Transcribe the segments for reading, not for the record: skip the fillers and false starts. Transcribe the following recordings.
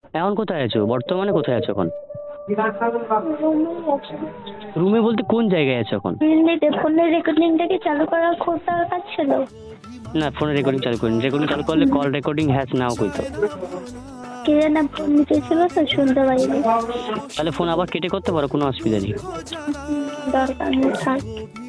এখন কোথায় আছো? বর্তমানে কোথায় আছো এখন? রুমেই আছি। রুমে বলতে কোন জায়গায় আছো এখন? দিল্লিতে ফোনের রেকর্ডিংটাকে চালু করার খুব দরকার ছিল। না, ফোনে রেকর্ডিং চালু করিনি। রেকর্ডিং চালু করলে কল রেকর্ডিং হ্যাজ নাও কইতো। কে যেন ফোন নিতেছিল তো শুনতে পাইনি। তাহলে ফোন আবার কেটে করতে পারো, কোনো অসুবিধা নেই। দরকার নেই, থাক।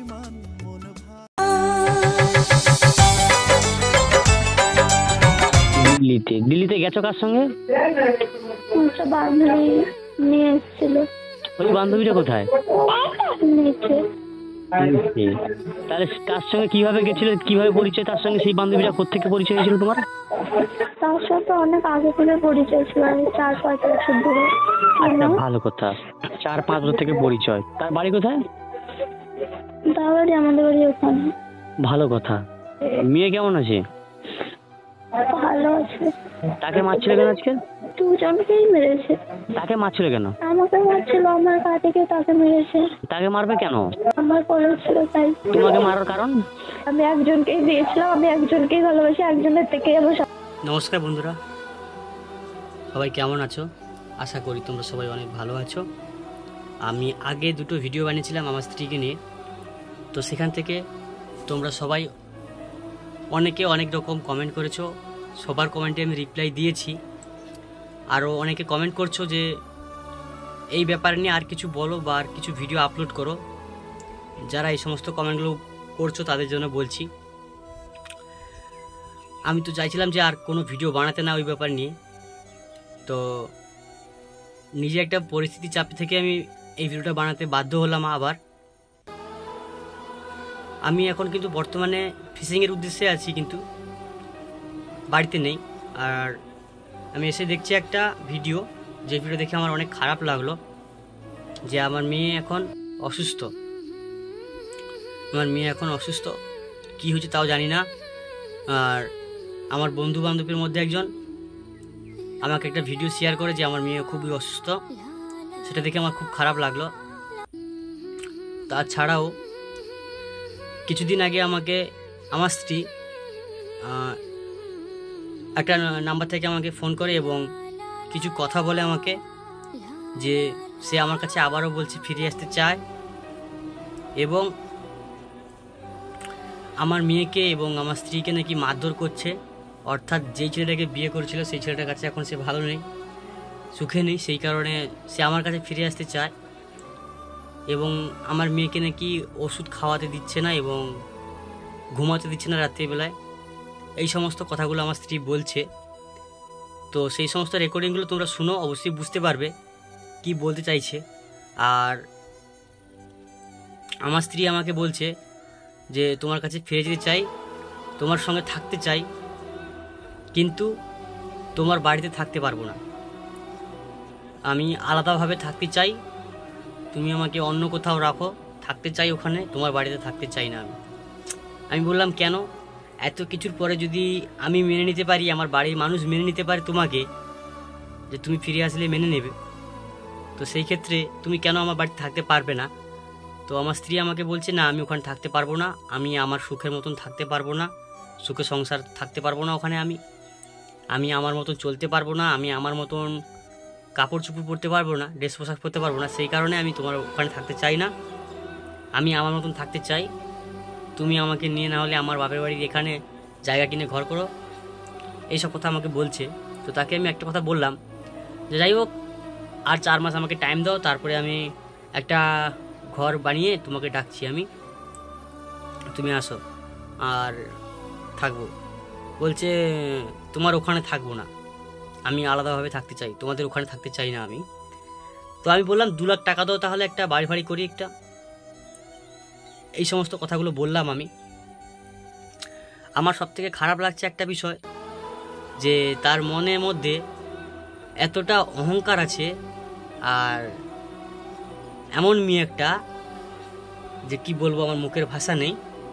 দিল্লিতে গেছো কার সঙ্গে? একটা বান্ধবী নিয়ে এসেছিল। ওই বান্ধবীটা কোথায়? নিচে। তাহলে কার সঙ্গে কিভাবে গেছিলে, কিভাবে পরিচয় তার সঙ্গে? সেই বান্ধবীটা কোত্থেকে পরিচয় হয়েছিল তোমার? তার সাথে অনেক আগে থেকে পরিচয় ছিল, 4-5 বছর ধরে। আচ্ছা, ভালো কথা। 4-5 বছর থেকে পরিচয়। তার বাড়ি কোথায়? তার বাড়ি আমাদের বাড়ি ওখানে। ভালো কথা। মেয়ে কেমন আছে? ভালো আছে। তাকে মারছিল কেন আজকে? দুজনকেই মেরেছে। তাকে মারছিল কেন? আমাকে মারছিল, আমার গা থেকে তাকে মেরেছে। তাকে মারবে কেন? আমার কলেজ ছিল তাই। তোমাকে মারার কারণ? আমি একজনকেই দিয়েছিলাম, আমি একজনকেই ভালোবাসি, একজনের থেকে আমার। নমস্কার বন্ধুরা, সবাই কেমন আছো? আশা করি তোমরা সবাই অনেক ভালো আছো। আমি আগে দুটো ভিডিও বানিয়েছিলাম আমার স্ত্রীকে নিয়ে, তো সেখান থেকে তোমরা সবাই অনেকে অনেক রকম কমেন্ট করেছো। সবার কমেন্টে আমি রিপ্লাই দিয়েছি। আরও অনেকে কমেন্ট করছো যে এই ব্যাপার নিয়ে আর কিছু বলো বা আর কিছু ভিডিও আপলোড করো। যারা এই সমস্ত কমেন্টগুলো করছো তাদের জন্য বলছি, আমি তো চাইছিলাম যে আর কোনো ভিডিও বানাতে না ওই ব্যাপার নিয়ে। তো নিজে একটা পরিস্থিতি চাপ থেকে আমি এই ভিডিওটা বানাতে বাধ্য হলাম। আবার আমি এখন কিন্তু বর্তমানে ফিশিংয়ের উদ্দেশ্যে আছি, কিন্তু বাড়িতে নেই। আর আমি এসে দেখছি একটা ভিডিও, যে ভিডিও দেখে আমার অনেক খারাপ লাগলো, যে আমার মেয়ে এখন অসুস্থ। আমার মেয়ে এখন অসুস্থ, কী হয়েছে তাও জানি না। আর আমার বন্ধু বান্ধবের মধ্যে একজন আমাকে একটা ভিডিও শেয়ার করে যে আমার মেয়ে খুবই অসুস্থ, সেটা দেখে আমার খুব খারাপ লাগলো। তাছাড়াও কিছুদিন আগে আমাকে আমার স্ত্রী একটা নাম্বার থেকে আমাকে ফোন করে এবং কিছু কথা বলে আমাকে, যে সে আমার কাছে আবারও বলছে ফিরে আসতে চায়, এবং আমার মেয়েকে এবং আমার স্ত্রীকে নাকি মারধর করছে। অর্থাৎ যেই ছেলেটাকে বিয়ে করেছিল সেই ছেলেটার কাছে এখন সে ভালো নেই, সুখে নেই, সেই কারণে সে আমার কাছে ফিরে আসতে চায়। এবং আমার মেয়েকে নাকি ওষুধ খাওয়াতে দিচ্ছে না এবং ঘুমাতে দিচ্ছে না রাত্রিবেলায়। এই সমস্ত কথাগুলো আমার স্ত্রী বলছে। তো সেই সমস্ত রেকর্ডিংগুলো তোমরা শুনো, অবশ্যই বুঝতে পারবে কি বলতে চাইছে। আর আমার স্ত্রী আমাকে বলছে যে তোমার কাছে ফিরে যেতে চাই, তোমার সঙ্গে থাকতে চাই, কিন্তু তোমার বাড়িতে থাকতে পারবো না, আমি আলাদাভাবে থাকতে চাই, তুমি আমাকে অন্য কোথাও রাখো, থাকতে চাই ওখানে, তোমার বাড়িতে থাকতে চাই না। আমি বললাম কেন? এত কিছুর পরে যদি আমি মেনে নিতে পারি, আমার বাড়ির মানুষ মেনে নিতে পারে তোমাকে, যে তুমি ফিরে আসলে মেনে নেবে, তো সেই ক্ষেত্রে তুমি কেন আমার বাড়িতে থাকতে পারবে না? তো আমার স্ত্রী আমাকে বলছে না, আমি ওখানে থাকতে পারবো না, আমি আমার সুখের মতন থাকতে পারবো না, সুখে সংসার থাকতে পারবো না ওখানে, আমি আমার মতন চলতে পারবো না, আমি আমার মতন কাপড় চোপড় পরতে পারবো না, ড্রেস পোশাক পরতে পারবো না, সেই কারণে আমি তোমার ওখানে থাকতে চাই না, আমি আমার মতন থাকতে চাই, তুমি আমাকে নিয়ে না হলে আমার বাপের বাড়ির এখানে জায়গা কিনে ঘর করো। এইসব কথা আমাকে বলছে। তো তাকে আমি একটা কথা বললাম যে যাই হোক, আর 4 মাস আমাকে টাইম দাও, তারপরে আমি একটা ঘর বানিয়ে তোমাকে ডাকছি, আমি তুমি আসো আর থাকবো। বলছে তোমার ওখানে থাকবো না, আমি আলাদাভাবে থাকতে চাই, তোমাদের ওখানে থাকতে চাই না আমি। তো আমি বললাম 2 লাখ টাকা দাও, তাহলে একটা বাড়ি ফাড়ি করি একটা। এই সমস্ত কথাগুলো বললাম আমি। আমার সব থেকে খারাপ লাগছে একটা বিষয়, যে তার মনের মধ্যে এতটা অহংকার আছে, আর এমন মেয়ে একটা, যে কি বলবো, আমার মুখের ভাষা নেই।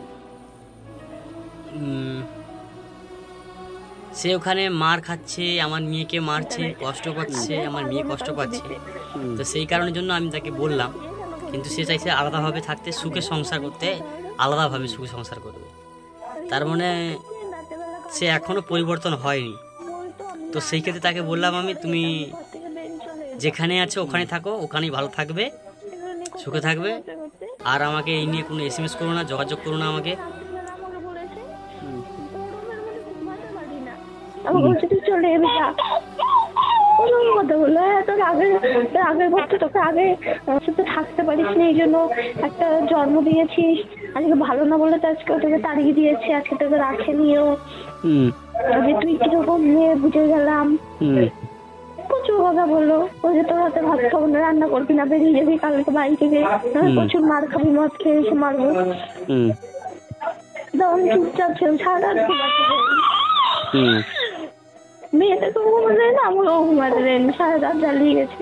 সে ওখানে মার খাচ্ছে, আমার মেয়েকে মারছে, কষ্ট পাচ্ছে, আমার মেয়ে কষ্ট পাচ্ছে। তো সেই কারণের জন্য আমি তাকে বললাম, কিন্তু সে চাইছে আলাদাভাবে থাকতে, সুখে সংসার করতে, আলাদাভাবে সুখে সংসার করবে। তার মানে সে এখনো পরিবর্তন হয়নি। তো সেই ক্ষেত্রে তাকে বললাম আমি, তুমি যেখানে আছো ওখানে থাকো, ওখানেই ভালো থাকবে, সুখে থাকবে, আর আমাকে এই নিয়ে কোনো SMS করো না, যোগাযোগ করো না আমাকে। আমি বলছি তুই চলে যাবি যা, ওরকম কথা বললো। হ্যাঁ তোর আগের বছর তোকে আগে সাথে থাকতে পারিস না, এই জন্য একটা জন্ম দিয়েছিস, আজকে ভালো না বলে তো আজকে তোকে তাড়িয়ে দিয়েছে, আজকে তোকে রাখেনিও, যে তুই কিরকম মেয়ে বুঝে গেলাম। প্রচুর কথা বললো, ওই যে তোর হাতে ভাত খাবো না, রান্না করবি না, বেরিয়ে যাবি কালকে বাড়ি থেকে, প্রচুর মার খাবি, মদ খেয়ে এসে মারবো। তখন চুপচাপ ছিল, সারা রাত মেয়েটাকে ঘুমা দেয় না, আমাকেও ঘুমাতে দেয়নি, সারা রাত জ্বালিয়ে গেছে।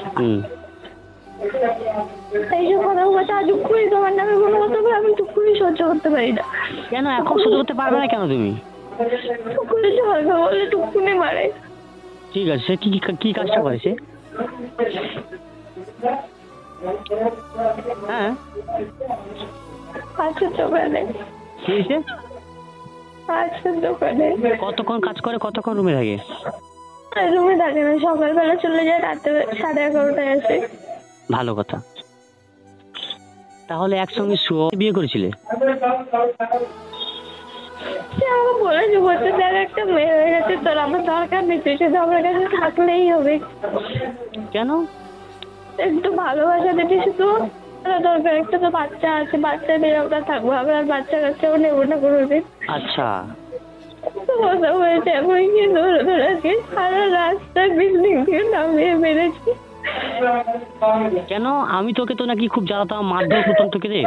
এইসব কথা বলতে আজ করে তোমার নামে কোনো কথা বলে আমি টুকুনি সহ্য করতে পারি না। কেন এখন সহ্য করতে পারবে না কেন তুমি? টুকুনি ঝগড়া বলে টুকুনি মারে। ঠিক আছে, সে কি কাজটা করে সে? হ্যাঁ আছে দোকানে। কি হয়েছে? আছে দোকানে। কতক্ষণ কাজ করে, কতক্ষণ রুমে থাকে? রুমে থাকে না, সকালবেলা চলে যায়, রাতে 11:30টায় আসে। ভালো কথা। তাহলে একসঙ্গে বিয়ে করেছিলে? সে আমাকে বলেছে, বলতে দেখ একটা মেয়ে হয়ে গেছে, তোর আমার দরকার নেই, তুই শুধু আমার কাছে থাকলেই হবে। কেন? একটু ভালোবাসা দিতে শুধু দরকার, একটা তো বাচ্চা আছে, বাচ্চা নিয়ে আমরা থাকবো, আমরা বাচ্চা কাচ্চাও নেবো না কোনোদিন। আচ্ছা কথা বলছে, এখন কি ধরে ধরেছি, সারা রাস্তায় বিল্ডিং থেকে নামিয়ে মেরেছি। কেন? আমি তোকে তো নাকি খুব জ্বালাতাম, মারধর করতাম তোকে রে।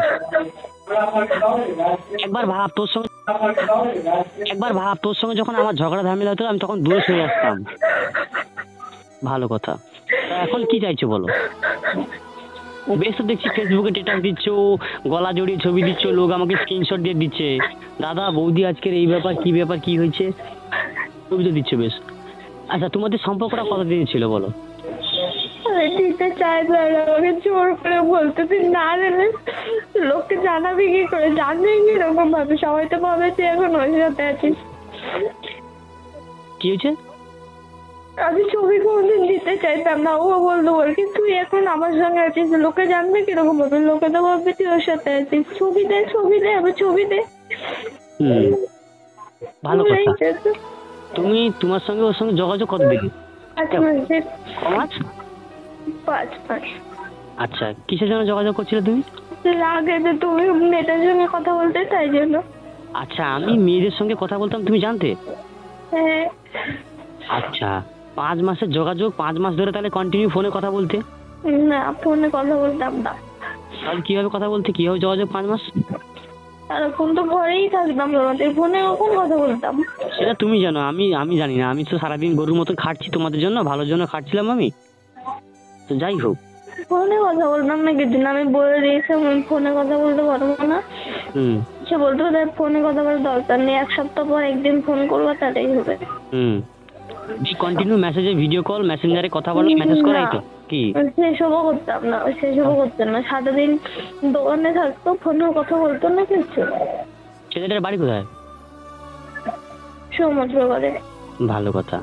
একবার ভাব তোর সঙ্গে যখন আমার ঝগড়া ঝামেলা হতো, আমি তখন দূরে সরে আসতাম। ভালো কথা। এখন কি চাইছো বলো? বেশ তো দেখছি ফেসবুকে স্ট্যাটাস দিচ্ছ, গলা জড়িয়ে ছবি দিচ্ছ, লোক আমাকে স্ক্রিনশট দিয়ে দিচ্ছে, দাদা বৌদি আজকের এই ব্যাপার কি হয়েছে, ছবি তো দিচ্ছ বেশ। আচ্ছা তোমাদের সম্পর্কটা কতদিন ছিল বলো? দিতে চাইবে, আমাকে জোর করে বলতে, তুই না দিলে লোককে জানাবি কি করে, জানবে কিরকম ভাবে, সবাই তো ভাবে তুই এখন ওর সাথে আছিস। কি হয়েছে? আমি ছবি কোনদিন দিতে চাইতাম না, ও বলতো বলছি তুই এখন আমার সঙ্গে আছিস, লোকে জানবে কিরকম ভাবে, লোকে তো ভাববে তুই ওর সাথে আছিস, ছবি দে আবার ছবি দে। ভালো কথা। তুমি তোমার সঙ্গে ওর সঙ্গে যোগাযোগ কত দেখি? 5 মাস। আচ্ছা, কিসের জন্য যোগাযোগ করছিলে তুমি? আগে তো তুমি মেয়েটার সঙ্গে কথা বলতে, তাই জন্য। আচ্ছা, আমি মেয়েদের সঙ্গে কথা বলতাম, তুমি জানতে? হ্যাঁ। আচ্ছা, 5 মাসের যোগাযোগ, 5 মাস ধরে তাহলে কন্টিনিউ ফোনে কথা বলতে? না, ফোনে কথা বলতাম না। তাহলে কিভাবে কথা বলতে, কিভাবে যোগাযোগ 5 মাস? সারাক্ষণ তো ঘরেই থাকতাম, তোমাদের ফোনে কখন কথা বলতাম? সেটা তুমি জানো, আমি জানি না। আমি তো সারাদিন গরুর মতন খাটছি তোমাদের জন্য, ভালোর জন্য খাটছিলাম আমি। তো যাই হোক, ফোনে কথা বলতাম না কিছুদিন, আমি বলে দিয়েছি ফোনে কথা বলতে পারবো না। সে বলতে পারে ফোনে কথা বলার দরকার নেই, 1 সপ্তাহ পর একদিন ফোন করবো, তাহলেই হবে। কন্টিনিউ মেসেজে, ভিডিও কল, মেসেঞ্জারে কথা বলা, মেসেজ করাই তো কি? সেসবও করতাম না, সেসবও করতেন না, সারাদিন দোকানে থাকতো, ফোনেও কথা বলতো না কিছু। ছেলেটার বাড়ি কোথায়? সমুদ্র করে। ভালো কথা।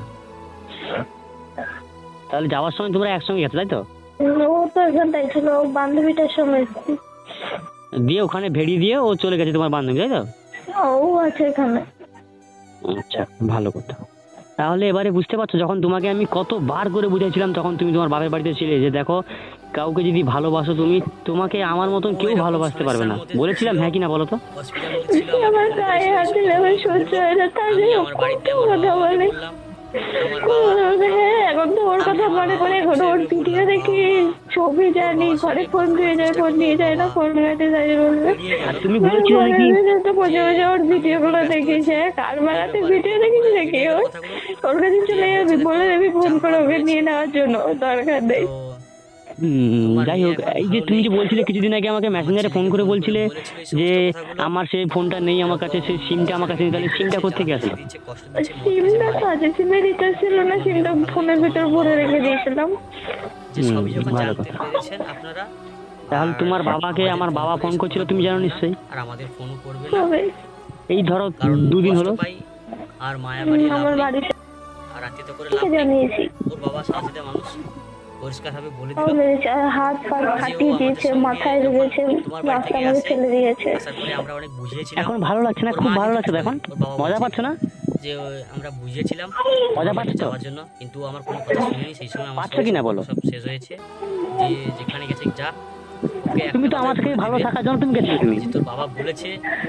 তাহলে যাওয়ার সময় তোমরা একসঙ্গে গেছো, তাই তো? ও তো এখানটাই ছিল, বান্ধবীটার সঙ্গে এসেছি। দিয়ে ওখানে ভেড়ি দিয়ে ও চলে গেছে তোমার বান্ধবী, তাই তো? ও আছে এখানে। আচ্ছা, ভালো কথা। তাহলে এবারে বুঝতে পারছো, যখন তোমাকে আমি কতবার করে বুঝাইছিলাম, তখন তুমি তোমার বাপের বাড়িতে ছিলে, যে দেখো কাউকে যদি ভালোবাসো তুমি, তোমাকে আমার মতন কেউ ভালোবাসতে পারবে না। বলেছিলাম হ্যাঁ কিনা বলো তো? আমার গায়ে হাত দিলে আমার সহ্য হয় না, তাহলে কথা বলে। হ্যাঁ, এখন তো ওর কথা মনে করে, এখন ওর ভিডিও দেখি, ছবি জানি, ঘরে ফোন দিয়ে যায়, ফোন নিয়ে যায় না, ফোন ঘাটে যায় বলবে। তুমি বলেছিলে নাকি তো বসে বসে ওর ভিডিও গুলো দেখিস, কার বেলাতে ভিডিও দেখিস নাকি, ওর কাছে চলে যাবি, বলে দেবি ফোন করে ওকে নিয়ে নেওয়ার জন্য, দরকার নেই। যাই হোক, এই যে তুমি যে বলছিলে কিছুদিন আগে আমাকে মেসেঞ্জারে ফোন করে বলছিলে যে আমার সেই ফোনটা নেই আমার কাছে, সেই সিমটা আমার কাছে নেই, তাহলে সিমটা কোত্থেকে আসলো? সিমটা তো আছে, সিমের রিচার্জ ছিল না, সিমটা ফোনের ভিতর ভরে রেখে দিয়েছিলাম। ভালো কথা। তাহলে তোমার বাবাকে আমার বাবা ফোন করছিল, তুমি জানো নিশ্চয়ই? আর আমাদের ফোনও করবে না, এই ধরো 2 দিন হলো। আর মায়া বাড়ি আমার বাড়িতে, আর আর আত্মীয়তা করে ঠিক লাভ আছে, নেই। জানিয়েছি। ওর বাবা সাহসিতা মানুষ, পরিষ্কারভাবে বলে তাও দিল মেরেছে, আর হাত পা যে ও ফাটিয়ে আমাদের দিয়েছে, সঙ্গে মাথায় যখন লেগেছে, তোমার বাড়ি রাস্তা থেকে আমাকে আসে, ফেলে দিয়েছে। আসার পরে আমরা অনেক বুঝিয়েছিলাম। এখন ভালো লাগছে না? ওর খুব মা ভালো কিন্তু লাগছে তো এখন? ওর বাবা মজা বলছে পাচ্ছ না? যে আমরা বুঝিয়েছিলাম মজা পাচ্ছ তো? যাওয়ার জন্য, কিন্তু আমার কোনো কথা শুনিনি। সেই সময় আমার পাচ্ছ সঙ্গে কিনা বলো? সব শেষ হয়েছে, যে যেখানে গেছে যা। ওকে তুমি একটা তো আমার কথাই থেকে বলে ভালো দিবে থাকার জন্য তুমি গেছিলে। তুমি যে তোর বাবা বলেছে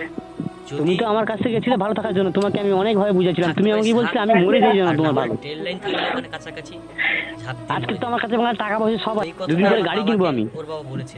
তুমি যদি তো আমার কাছ থেকে গেছিলে ভালো থাকার জন্য, তোমাকে আমি অনেক ভাবে বুঝাচ্ছিলাম, তুমি আমাকে কি বলছিলে আমি মরে যাই জন্য তোমার ভালো। ট্রেন লাইন থাকলে ওখানে কাছাকাছি ঝাঁপ দিয়ে আজকে মরে তো যাবে। আমার কাছে মানে টাকা পয়সা সব এই আছে, কথাটা দুদিন পরে আমার গাড়ি কিনবো বাবাকে আমি। ওর বাবা বলেছে,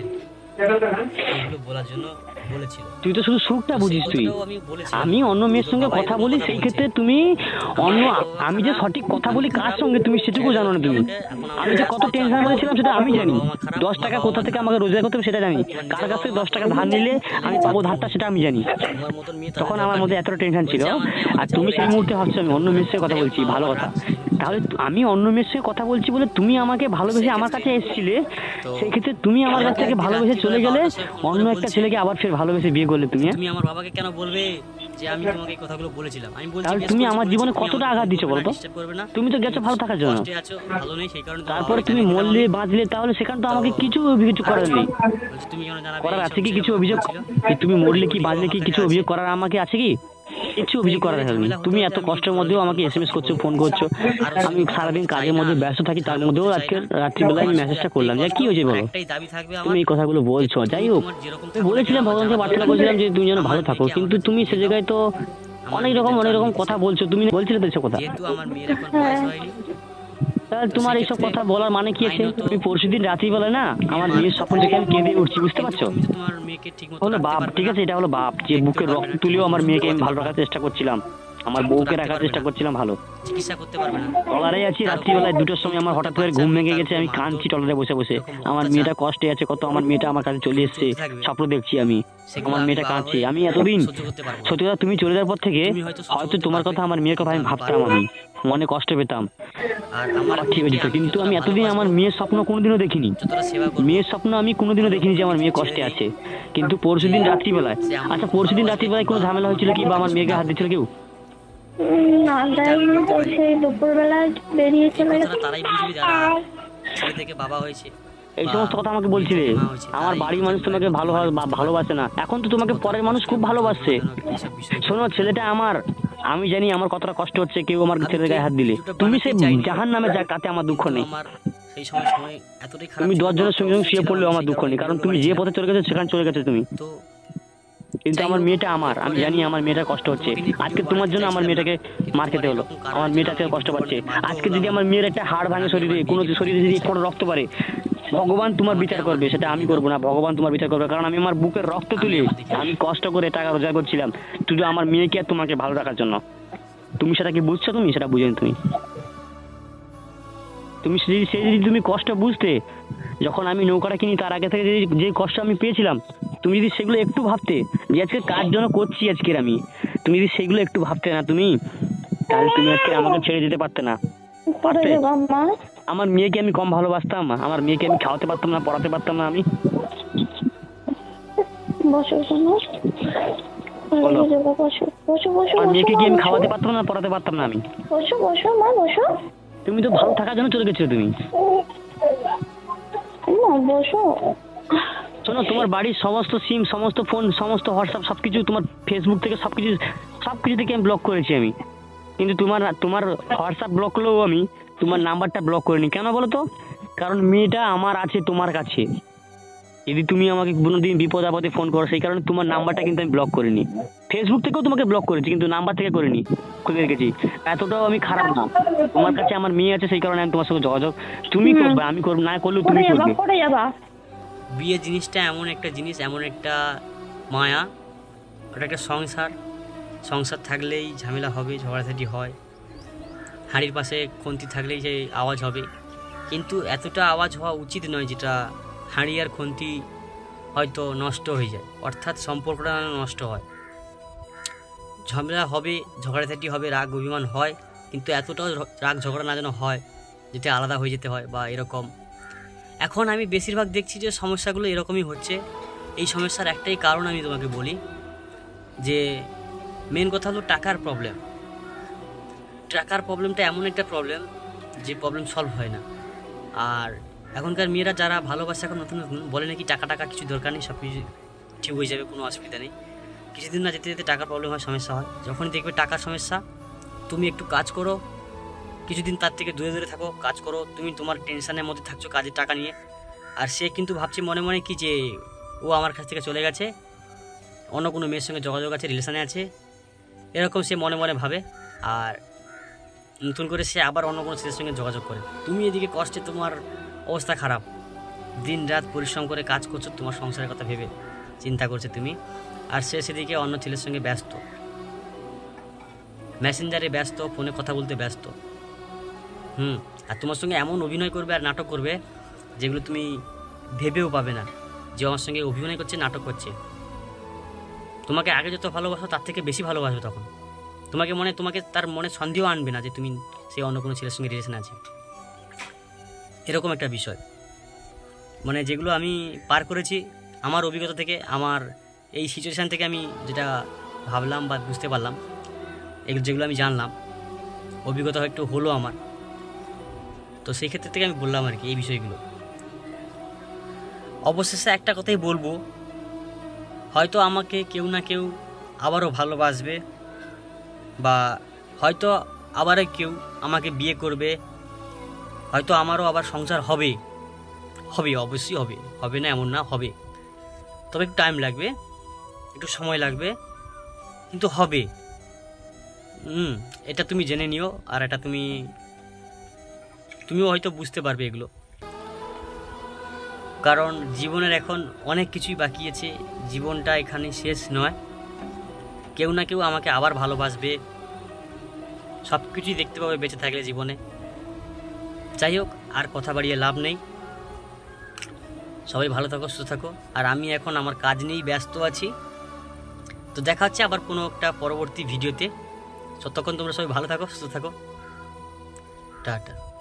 এগুলো বলার জন্য বলেছিল। তুই তো শুধু সুখটা তো সেই বুঝিস তুই। কথাটাও আমি বলেছিলাম। আমি অন্য মেয়ের তোর সঙ্গে বাবা কথা এরকম বলি, কথা সেই বলছে। ক্ষেত্রে তুমি অন্য আমার বাবা আমি যে খারাপ, সঠিক কথা আমি বলি কার খারাপ, সঙ্গে তুমি সেটুকু জানো না তুমি। এখন আমি যে কত কাছে টেনশন চাপ করেছিলাম সেটা আমি জানি। বাবা মা খারাপ, 10 টাকা বাবা কোথা মা থেকে খারাপ। আমাকে রোজগার করতে হবে সেটা জানি, তোমার কার নিজের কাছ থেকে বাবা 10 টাকা মা ধার নিলে আমি পাবো খারাপ। ধারটা সেটা আমি জানি। তোমার মতন মেয়ে তখন তাদের আমার দরকার মধ্যে নেই। এত টেনশন ছিল, বলছে আমার মেয়ে আমার আর কাছে তুমি চলে সেই গেছে। মুহূর্তে ভাবছো আমি অন্য মেয়ের সঙ্গে কথা যাই হোক, বলছি, মা ভালো বাবা কথা। রাখছে। তাহলে আমি অন্য মেয়ের সঙ্গে কথা বলছি বলে তুমি আমাকে ভালোবেসে আমার কাছে এসেছিলে, তো সেই ক্ষেত্রে তুমি আমার কাছ আমাকে থেকে একদিন ভালোবেসে চলে রাত্রিবেলা গেলে 12টার সময় ফোন অন্য করে একটা বলছে, ছেলেকে আবার ফের ভালোবেসে বিয়ে করলে তুমি। তুমি আমার বাবাকে কেন বলবে যে আমি তোমাকে এই কথাগুলো বলেছিলাম? আমি বলছি তাহলে বেশ তুমি করেছো, আমার বলেছি, জীবনে তুমি কতটা আমাকে আঘাত ফোন দিচ্ছ করবে বলো না, তো? disturb করবে না। তুমি তো গেছো ভালো থাকার জন্য, কষ্টে আছো, ভালো নেই, সেই কারণে তোমার তারপরে বাবাকে তুমি জানিয়ে দিলাম মরলে আমি। বাঁচলে, তাহলে সেখানে তো আমাকে কিছু করার নেই। বলছি তুমি কেন জানাবে? করার এইসব আছে কি ছেলে কিছু আমাকে অভিযোগ? বলছিল। যে তুমি মরলে কি ওদিকেও বাঁচলে কি আমার কিছু কাছে অভিযোগ আছে। করার আমাকে আছে কি? কিছু অভিযোগ করার এইগুলোই নেই। ঝামেলা তুমি হতে এত হতে কষ্টের আমি মধ্যেও আমাকে কথা এসএমএস করছো, বলবো। ফোন করছো, আরো আমি সেদিন সারাদিন কথা কাজের চাই মধ্যে না, ব্যস্ত থাকি, তার ঝামেলা মধ্যেও করতে আজকে চাই না। রাত্রিবেলা আমি আমার শুধু মেসেজটা একটাই করলাম যে কষ্ট, কি হয়েছে বলো? একটাই দাবি থাকবে আমার, তুমি এই কথাগুলো বলছো, যে যাই তুমি হোক তোমার যেরকম আমি থাকো না বলেছিলাম কেন, আমার ভগবানকে জানার প্রার্থনা দরকার করেছিলাম নেই। যে তুমি যেন আমার ভালো থাকো, মেয়েকে কিন্তু আমার তুমি কাছে সে দিয়ে জায়গায় তো দাও। আমার অনেক মেয়েদেরকে আমি রকম দিতে কথা চাই। বলছো, তুমি বলছিলে তো এসব কথা। যেহেতু আমার মেয়ের এখন বয়স হয়নি, তাহলে তো তোমার এইসব সেক্ষেত্রে কথা বলার মানে কি আছে? আইনত তুমি পরশুদিন রাত্রিবেলা না আমার মার মেয়ের স্বপ্ন দেখে আমি কেঁদে উঠছি, বুঝতে কিন্তু পারছো? তুমি তো তোমার মেয়েকে ঠিক মতো হলো রাখতে বাপ, পারবে ঠিক না, আছে, এটা হলো বাপ যে দেখতেও বুকের পারবে রক্ত না, ঠিক তুলেও মতো আমার ওষুধ মেয়েকে আমি খাওয়াতে ভালো পারবে রাখার না, চেষ্টা করছিলাম, আমার ঠিক মতো বউকে রাখতে রাখার পারবে চেষ্টা না, করছিলাম ভালো। চিকিৎসা করতে পারবে না। টলারে আছি, তার রাত্রিবেলায় উপর 2টোর সময় এই আমার তুমি হঠাৎ তো করে কাজ ঘুম নেই, ভেঙে তার গেছে, উপর আমি মারধর, কাঁদছি টলারে বসে বসে। এরকম আমার অত্যাচার, মেয়েটা কষ্টে আছে কত, আমার মেয়েটা আমার কাছে চলে এগুলো এসেছে, চলতে থাকবে। স্বপ্ন দেখছি আমি, সেগুলো আমার আমি মেয়েটা বাবা কাঁদছে। হয়ে আমি এতদিন সহ্য করতে পারবো না। সত্যি কথা, তুমি চলে যাওয়ার পর থেকে তুমি হয়তো সহ্য হয়তো করতে তোমার পারবে, কথা আমার মেয়ের কথা আমি কিন্তু আমি ভাবতাম, পারবো না। আমি মনে কষ্ট পেতাম, আর আমার ঠিক মেয়েকে হয়েছে, আমি কিন্তু যতটা আমি এতদিন আমার ভালোবাসবো, মেয়ের স্বপ্ন কোনোদিনও দেখিনি। যতটা সেবা করবো, মেয়ের স্বপ্ন আমি কোনোদিনও দেখিনি যে আমার মেয়ে ছেড়ে কষ্টে দিই। আছে, কিন্তু পরশুদিন রাত্রিবেলায়, সে আমার আচ্ছা পরশুদিন রাত্রিবেলায় কোনো ঝামেলা হয়েছিল কি, বা আমার মেয়েকে হাত দিচ্ছিল কেউ? না দেয়নি তো, সেই দুপুরবেলা বেরিয়ে এই চলে কথাটা গেছে। তারাই বুঝবে যারা ছেলে থেকে বাবা হয়েছে। এই বা সমস্ত কথা আমাকে বলছিলে। মা হয়েছে, আমার তারাই বাড়ির বুঝতে মানুষ তোমাকে পারবে, ভালো বুঝতে পারবে। ভালোবাসে না, এখন তো তোমাকে পরের মানুষ খুব ভালোবাসছে। এইসব বিষয় শোনো, ছেলেটা আমার, আমি জানি আমার কতটা কষ্ট হচ্ছে কেউ আমার আমি ছেলের তো গায়ে হাত দিলে। ভিডিওটা তুমি সে বানাতেই চাইনি। জাহান নামে যাক, তাতে আমার দুঃখ কিন্তু নেই। আমার সেই সময় এতটাই খারাপ তুমি ছিল, 10 জনের সঙ্গে অসুস্থ শুয়ে ছিলাম, পড়লেও আমার সেই দুঃখ নেই, কারণ অন্য তুমি বাড়ি যে ছিলাম। পথে চলে গেছো সেখানে চলে গেছো তুমি। তো কিন্তু যাই আমার হোক, মেয়েটা আমার, আমি এরপরে জানি আমার মেয়েটার কষ্ট হচ্ছে। তোমাকে নিয়ে আজকে ভিডিও তোমার জন্য বানাতে আমার চাইছিলাম মেয়েটাকে না, কিন্তু মার খেতে তোমার হলো, এরকম কারণের আমার জন্য মেয়েটা আমি থেকে কষ্ট ভিডিও পাচ্ছে। বানাতে বাধ্য আজকে যদি হলাম। আমার মেয়ের একটা হাড় ভাঙে আমি শরীরে, আমার কোনো মেয়েকে শরীরে ফিরে যদি পেতে কোনো রক্ত পারে, ভগবান তোমার আমাকে বিচার আমার করবে, সেটা মেয়েকে আমি দিয়ে করবো দাও। না, ভগবান তোমার বিচার করবে। কারণ আমি আমার বুকের রক্ত তুলে আমার দিকে আমি কষ্ট করে টাকা রোজগার করছিলাম শুধু আমার মেয়েকে আর তোমাকে ভালো রাখার জন্য। তুমি সেটা কি বুঝছো? তুমি সেটা বুঝেনি। তুমি যদি তুমি কষ্ট বুঝতে, যখন আমি নৌকাটা কিনি তার আগে থেকে যে কষ্ট আমি পেয়েছিলাম, তুমি যদি সেগুলো একটু ভাবতে যে আজকে কার জন্য করছি আজকের আমি, তুমি যদি সেগুলো একটু ভাবতে না তুমি, তাহলে তুমি আজকে আমাকে ছেড়ে যেতে পারতে না। পরে যাবো মা। আমার মেয়েকে আমি কম ভালোবাসতাম? আমার মেয়েকে আমি খাওয়াতে পারতাম না, পড়াতে পারতাম না আমি? বসো শোনো, বলো। পরে যাবো, বসো বসো বসো আমার বসো মেয়েকে মা, কি আমি বসো। খাওয়াতে পারতাম না, পড়াতে পারতাম না আমি? বসো বসো মা, বসো। তুমি তো ভালো থাকার জন্য চলে গেছো তুমি। মা বসো। শোনো, তোমার বাড়ির সমস্ত সিম, সমস্ত ফোন, সমস্ত হোয়াটসঅ্যাপ সবকিছু, তোমার ফেসবুক থেকে সবকিছু থেকে আমি ব্লক করেছি আমি, কিন্তু তোমার হোয়াটসঅ্যাপ ব্লক করলেও আমি তোমার নাম্বারটা ব্লক করিনি। কেন বলো তো? কারণ মেয়েটা আমার আছে তোমার কাছে, যদি তুমি আমাকে কোনোদিন বিপদ আপদে ফোন করো, সেই কারণে তোমার নাম্বারটা কিন্তু আমি ব্লক করিনি। ফেসবুক থেকেও তোমাকে ব্লক করেছি, কিন্তু নাম্বার থেকে করিনি, খুলে রেখেছি। এতটাও আমি খারাপ না। তোমার কাছে আমার মেয়ে আছে, সেই কারণে আমি তোমার সঙ্গে যোগাযোগ, তুমি করবে, আমি করবো না, করলেও তুমি পরে যাবা, করবে। পরে যাবা। বিয়ে জিনিসটা এমন একটা জিনিস, এমন একটা মায়া, ওটা একটা সংসার থাকলেই ঝামেলা হবে, ঝগড়াঝাটি হয়, হাঁড়ির পাশে খুন্তি থাকলেই যে আওয়াজ হবে, কিন্তু এতটা আওয়াজ হওয়া উচিত নয় যেটা হাঁড়ি আর খুন্তি হয়তো নষ্ট হয়ে যায়, অর্থাৎ সম্পর্কটা নষ্ট হয়, ঝামেলা হবে, ঝগড়াঝাটি হবে, রাগ অভিমান হয়, কিন্তু এতটাও রাগ ঝগড়া না যেন হয় যেটা আলাদা হয়ে যেতে হয় বা এরকম। এখন আমি বেশিরভাগ দেখছি যে সমস্যাগুলো এরকমই হচ্ছে। এই সমস্যার একটাই কারণ আমি তোমাকে বলি, যে মেন কথা হলো টাকার প্রবলেম। টাকার প্রবলেমটা এমন একটা প্রবলেম যে প্রবলেম সলভ হয় না। আর এখনকার মেয়েরা যারা ভালোবাসে এখন নতুন নতুন বলে নাকি টাকা টাকা কিছু দরকার নেই, সব কিছু ঠিক হয়ে যাবে, কোনো অসুবিধা নেই। কিছুদিন না যেতে যেতে টাকার প্রবলেম হয়, সমস্যা হয়। যখনই দেখবে টাকার সমস্যা, তুমি একটু কাজ করো, কিছুদিন তার থেকে দূরে দূরে থাকো, কাজ করো, তুমি তোমার টেনশনের মধ্যে থাকছো কাজের টাকা নিয়ে। আর সে কিন্তু ভাবছে মনে মনে কি যে ও আমার কাছ থেকে চলে গেছে, অন্য কোনো মেয়ের সঙ্গে যোগাযোগ আছে, রিলেশানে আছে, এরকম সে মনে মনে ভাবে। আর নতুন করে সে আবার অন্য কোনো ছেলের সঙ্গে যোগাযোগ করে। তুমি এদিকে কষ্টে, তোমার অবস্থা খারাপ, দিন রাত পরিশ্রম করে কাজ করছো, তোমার সংসারের কথা ভেবে চিন্তা করছে তুমি, আর সে সেদিকে অন্য ছেলের সঙ্গে ব্যস্ত, মেসেঞ্জারে ব্যস্ত, ফোনে কথা বলতে ব্যস্ত। আর তোমার সঙ্গে এমন অভিনয় করবে আর নাটক করবে যেগুলো তুমি ভেবেও পাবে না যে আমার সঙ্গে অভিনয় করছে, নাটক করছে। তোমাকে আগে যত ভালোবাসো তার থেকে বেশি ভালোবাসো তখন। তোমাকে তার মনে সন্দেহ আনবে না যে তুমি সেই অন্য কোনো ছেলের সঙ্গে রিলেশন আছে। এরকম একটা বিষয়, মানে যেগুলো আমি পার করেছি আমার অভিজ্ঞতা থেকে, আমার এই সিচুয়েশান থেকে আমি যেটা ভাবলাম বা বুঝতে পারলাম, এগুলো যেগুলো আমি জানলাম, অভিজ্ঞতা একটু হলো আমার, তো সেই ক্ষেত্রে থেকে আমি বললাম আর কি এই বিষয়গুলো। অবশেষে একটা কথাই বলবো, হয়তো আমাকে কেউ না কেউ আবারও ভালোবাসবে, বা হয়তো আবারও কেউ আমাকে বিয়ে করবে, হয়তো আমারও আবার সংসার হবে, অবশ্যই হবে না এমন না, হবে। তবে একটু টাইম লাগবে, একটু সময় লাগবে, কিন্তু হবে। এটা তুমি জেনে নিও, আর এটা তুমিও হয়তো বুঝতে পারবে এগুলো। কারণ জীবনের এখন অনেক কিছুই বাকি আছে, জীবনটা এখানে শেষ নয়। কেউ না কেউ আমাকে আবার ভালোবাসবে, সব কিছুই দেখতে পাবে বেঁচে থাকলে জীবনে। যাই হোক, আর কথা বাড়িয়ে লাভ নেই। সবাই ভালো থাকো, সুস্থ থাকো। আর আমি এখন আমার কাজ নিয়েই ব্যস্ত আছি, তো দেখা হচ্ছে আবার কোনো একটা পরবর্তী ভিডিওতে। ততক্ষণ তোমরা সবাই ভালো থাকো, সুস্থ থাকো, টাটা।